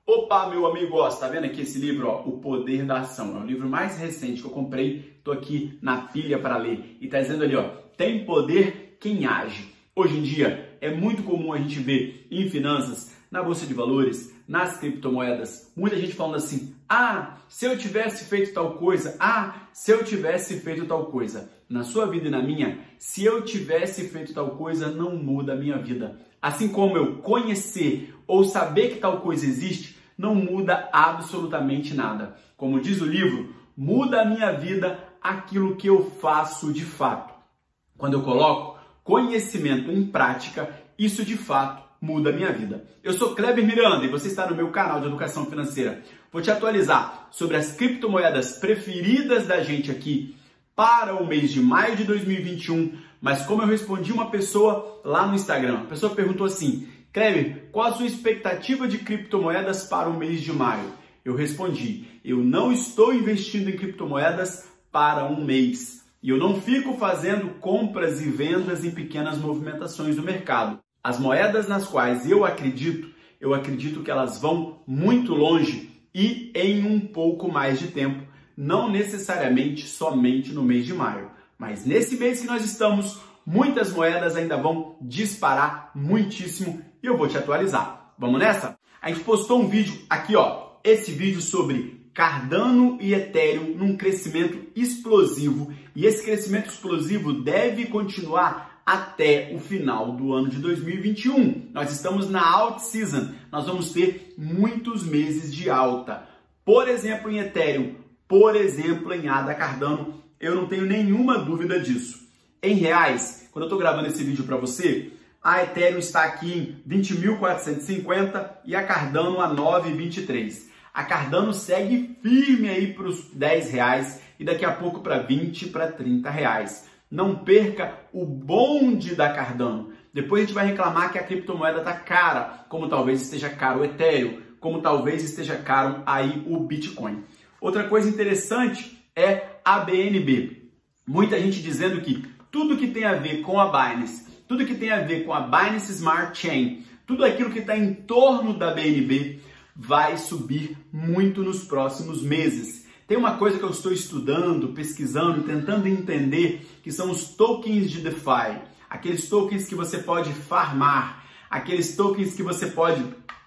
Opa, meu amigo, ó, você tá vendo aqui esse livro, ó, O Poder da Ação? É o livro mais recente que eu comprei, tô aqui na pilha para ler. E tá dizendo ali, ó, tem poder quem age. Hoje em dia é muito comum a gente ver em finanças, na bolsa de valores, nas criptomoedas, muita gente falando assim: ah, se eu tivesse feito tal coisa, se eu tivesse feito tal coisa. Na sua vida e na minha, se eu tivesse feito tal coisa, não muda a minha vida. Assim como eu conhecer ou saber que tal coisa existe, não muda absolutamente nada. Como diz o livro, muda a minha vida aquilo que eu faço de fato. Quando eu coloco conhecimento em prática, isso de fato muda a minha vida. Eu sou Kleber Miranda e você está no meu canal de educação financeira. Vou te atualizar sobre as criptomoedas preferidas da gente aqui para o mês de maio de 2021, mas como eu respondi uma pessoa lá no Instagram, a pessoa perguntou assim: Kleber, qual a sua expectativa de criptomoedas para o mês de maio? Eu respondi: eu não estou investindo em criptomoedas para um mês e eu não fico fazendo compras e vendas em pequenas movimentações do mercado. As moedas nas quais eu acredito que elas vão muito longe e em um pouco mais de tempo, não necessariamente somente no mês de maio. Mas nesse mês que nós estamos, muitas moedas ainda vão disparar muitíssimo e eu vou te atualizar. Vamos nessa? A gente postou um vídeo aqui, ó, esse vídeo sobre Cardano e Ethereum num crescimento explosivo, e esse crescimento explosivo deve continuar até o final do ano de 2021. Nós estamos na alt season, nós vamos ter muitos meses de alta. Por exemplo, em Ethereum, por exemplo, em ADA Cardano, eu não tenho nenhuma dúvida disso. Em reais, quando eu estou gravando esse vídeo para você, a Ethereum está aqui em 20.450 e a Cardano a 9,23. A Cardano segue firme aí para os R$10 e daqui a pouco para 20, para R$30. Não perca o bonde da Cardano. Depois a gente vai reclamar que a criptomoeda está cara, como talvez esteja caro o Ethereum, como talvez esteja caro aí o Bitcoin. Outra coisa interessante é a BNB. Muita gente dizendo que tudo que tem a ver com a Binance, tudo que tem a ver com a Binance Smart Chain, tudo aquilo que está em torno da BNB vai subir muito nos próximos meses. Tem uma coisa que eu estou estudando, pesquisando, tentando entender, que são os tokens de DeFi. Aqueles tokens que você pode farmar, aqueles tokens que você pode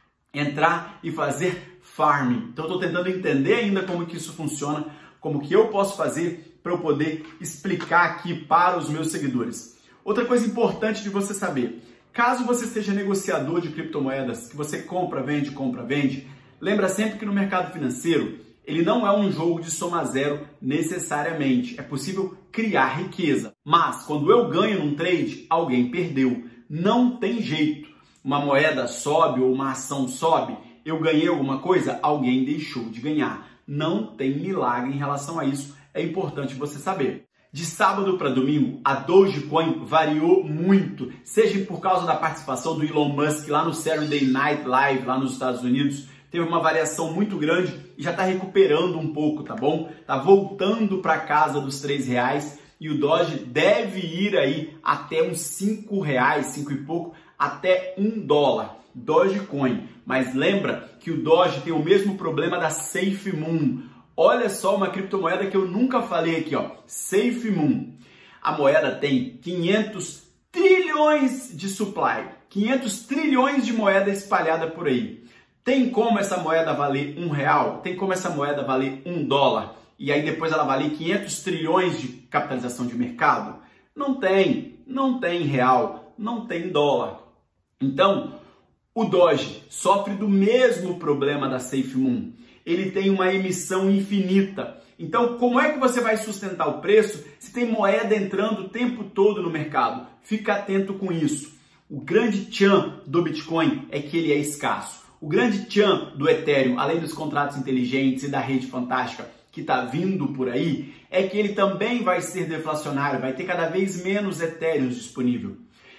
entrar e fazer farming. Então, eu estou tentando entender ainda como que isso funciona, como que eu posso fazer para eu poder explicar aqui para os meus seguidores. Outra coisa importante de você saber: caso você seja negociador de criptomoedas, que você compra, vende, lembra sempre que no mercado financeiro, ele não é um jogo de soma zero necessariamente. É possível criar riqueza. Mas quando eu ganho num trade, alguém perdeu. Não tem jeito. Uma moeda sobe ou uma ação sobe, eu ganhei alguma coisa, alguém deixou de ganhar. Não tem milagre em relação a isso. É importante você saber. De sábado para domingo, a Dogecoin variou muito, seja por causa da participação do Elon Musk lá no Saturday Night Live, lá nos Estados Unidos. Teve uma variação muito grande e já está recuperando um pouco, tá bom? Tá voltando para casa dos R$3 e o Doge deve ir aí até uns R$5, 5 e pouco, até $1. Dogecoin. Mas lembra que o Doge tem o mesmo problema da SafeMoon. Olha só uma criptomoeda que eu nunca falei aqui, ó, SafeMoon. A moeda tem 500 trilhões de supply, 500 trilhões de moeda espalhada por aí. Tem como essa moeda valer R$1? Tem como essa moeda valer $1? E aí depois ela valer 500 trilhões de capitalização de mercado? Não tem. Não tem real. Não tem dólar. Então, o Doge sofre do mesmo problema da SafeMoon. Ele tem uma emissão infinita. Então, como é que você vai sustentar o preço se tem moeda entrando o tempo todo no mercado? Fica atento com isso. O grande tchan do Bitcoin é que ele é escasso. O grande tchan do Ethereum, além dos contratos inteligentes e da rede fantástica que está vindo por aí, é que ele também vai ser deflacionário, vai ter cada vez menos Ethereum disponível.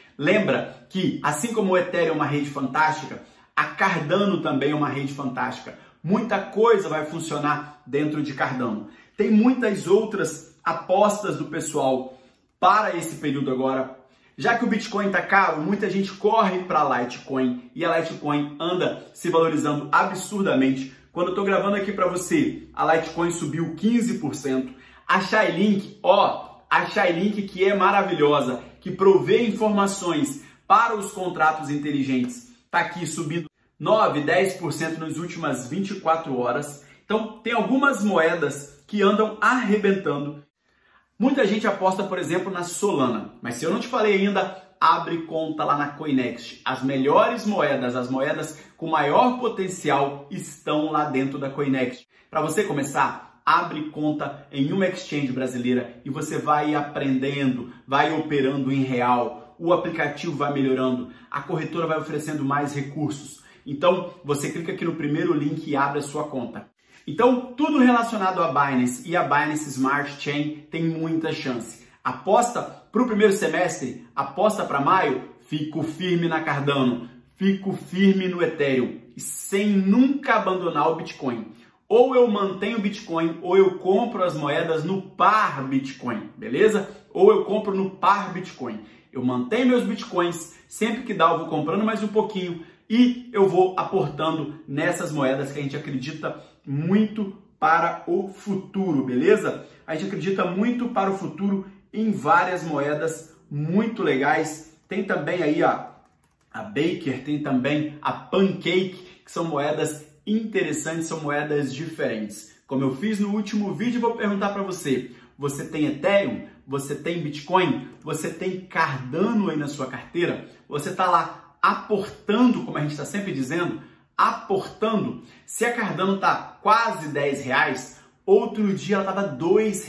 Lembra que, assim como o Ethereum é uma rede fantástica, a Cardano também é uma rede fantástica. Muita coisa vai funcionar dentro de Cardano. Tem muitas outras apostas do pessoal para esse período agora. Já que o Bitcoin está caro, muita gente corre para a Litecoin e a Litecoin anda se valorizando absurdamente. Quando eu estou gravando aqui para você, a Litecoin subiu 15%. A Chainlink, a Chainlink que é maravilhosa, que provê informações para os contratos inteligentes, está aqui subindo 9, 10% nas últimas 24 horas. Então, tem algumas moedas que andam arrebentando. Muita gente aposta, por exemplo, na Solana. Mas se eu não te falei ainda, abre conta lá na Coinext. As melhores moedas, as moedas com maior potencial estão lá dentro da Coinext. Para você começar, abre conta em uma exchange brasileira e você vai aprendendo, vai operando em real. O aplicativo vai melhorando, a corretora vai oferecendo mais recursos. Então, você clica aqui no primeiro link e abre a sua conta. Então, tudo relacionado a Binance e a Binance Smart Chain tem muita chance. Aposta para o primeiro semestre, aposta para maio, fico firme na Cardano, fico firme no Ethereum, sem nunca abandonar o Bitcoin. Ou eu mantenho o Bitcoin, ou eu compro as moedas no par Bitcoin, beleza? Ou eu compro no par Bitcoin. Eu mantenho meus Bitcoins, sempre que dá eu vou comprando mais um pouquinho e eu vou aportando nessas moedas que a gente acredita muito para o futuro, beleza? A gente acredita muito para o futuro em várias moedas muito legais. Tem também aí a Baker, tem também a Pancake, que são moedas interessantes, são moedas diferentes. Como eu fiz no último vídeo, vou perguntar para você, você tem Ethereum? Você tem Bitcoin? Você tem Cardano aí na sua carteira? Você está lá aportando, como a gente está sempre dizendo, aportando. Se a Cardano está quase R$10, outro dia ela estava R$2,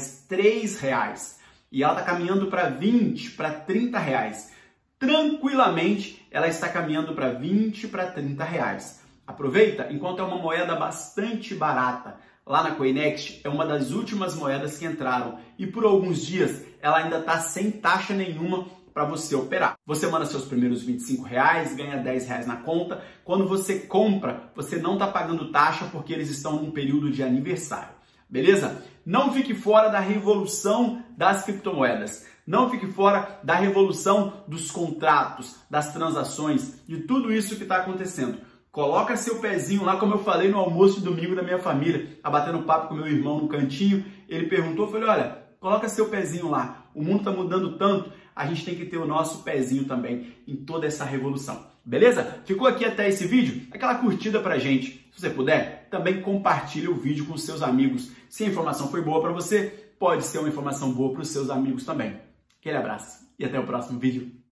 R$3. E ela está caminhando para 20, para R$30. Tranquilamente, ela está caminhando para 20, para R$30. Aproveita, enquanto é uma moeda bastante barata. Lá na Coinext é uma das últimas moedas que entraram e por alguns dias ela ainda está sem taxa nenhuma para você operar. Você manda seus primeiros R$25, ganha R$10 na conta. Quando você compra, você não está pagando taxa porque eles estão num período de aniversário. Beleza? Não fique fora da revolução das criptomoedas. Não fique fora da revolução dos contratos, das transações, de tudo isso que está acontecendo. Coloca seu pezinho lá, como eu falei no almoço de domingo da minha família, batendo papo com meu irmão no cantinho. Ele perguntou, eu falei, olha, coloca seu pezinho lá. O mundo está mudando tanto, a gente tem que ter o nosso pezinho também em toda essa revolução. Beleza? Ficou aqui até esse vídeo? Aquela curtida pra gente. Se você puder, também compartilhe o vídeo com seus amigos. Se a informação foi boa para você, pode ser uma informação boa para os seus amigos também. Aquele abraço e até o próximo vídeo.